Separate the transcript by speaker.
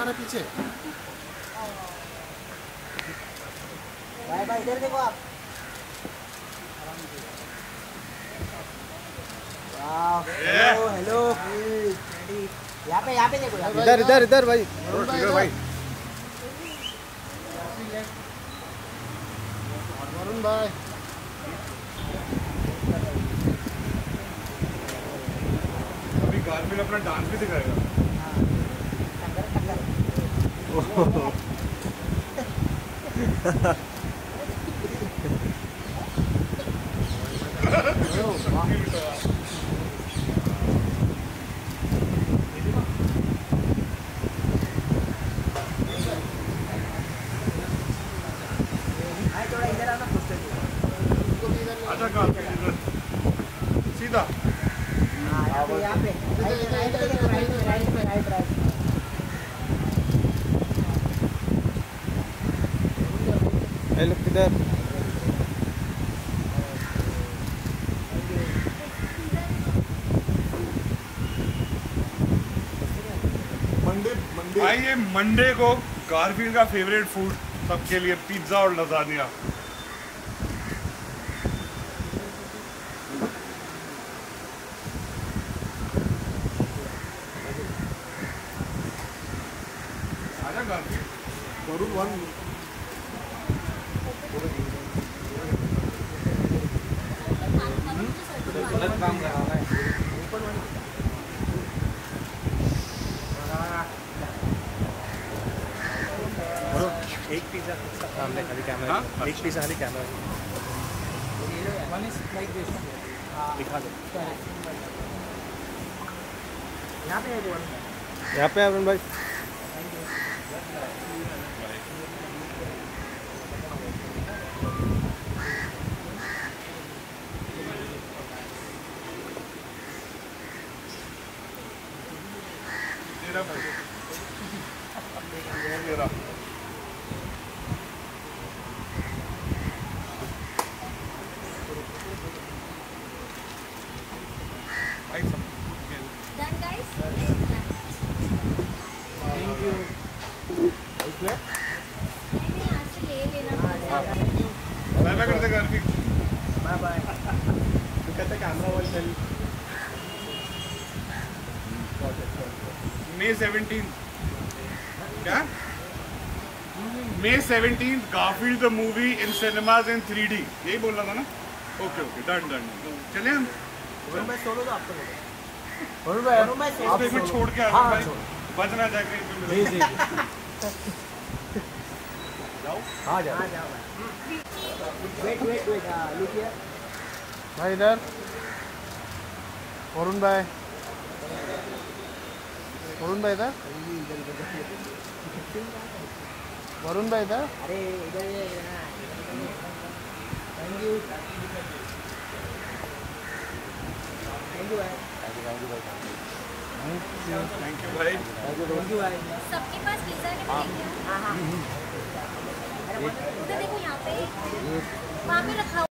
Speaker 1: रहा है पीछे।
Speaker 2: भाई भाई इधर देखो आप। हेलो हेलो यहाँ पे देखो।
Speaker 3: इधर इधर इधर भाई।
Speaker 1: भाई वरुण भाई
Speaker 4: अभी गार्फील्ड अपना डांस भी दिखाएगा।
Speaker 2: थोड़ा इधर आना
Speaker 4: अच्छा गार्फील्ड सीधा।
Speaker 2: यहाँ पे राइट।
Speaker 3: लोग किधर?
Speaker 4: भाई ये मंडे को गार्फील्ड का फेवरेट फूड सबके लिए पिज्जा और लजानिया। आजा गार्फील्ड।
Speaker 1: वरुण वन
Speaker 3: गलत काम कर रहा है। एक पिज्जा सामने खाली कैमरा। एक पिज्जा खाली कैमरा दिखा दो। यहाँ पे अरुण भाई।
Speaker 4: मेरा
Speaker 5: Done, guys?
Speaker 2: Thank you.
Speaker 5: नहीं, यहाँ से ले लेना।
Speaker 4: बाय बाय करते गार्फील्ड।
Speaker 2: Bye bye.
Speaker 1: तो कहते कैमरा वाल चल।
Speaker 4: May 17th क्या? May 17th Garfield the movie in cinemas in 3D यही बोल रहा था ना? ओके ओके डन चले हम।
Speaker 2: मैं सोलो तो आपको ले
Speaker 1: वरुण भाई
Speaker 4: आप इसमें छोड़ के आ
Speaker 1: हाँ,
Speaker 4: भाई
Speaker 1: छोड़।
Speaker 4: बचना जाके
Speaker 1: जी जी हाँ जा
Speaker 2: वेट लुक हियर।
Speaker 1: भाई इधर वरुण भाई इधर वरुण भाई इधर।
Speaker 2: अरे इधर थैंक यू भाई।
Speaker 4: थैंक यू भाई।
Speaker 5: सबके पास पिज्जा नहीं है क्या? उधर देखो यहाँ पे, वहाँ पे रखा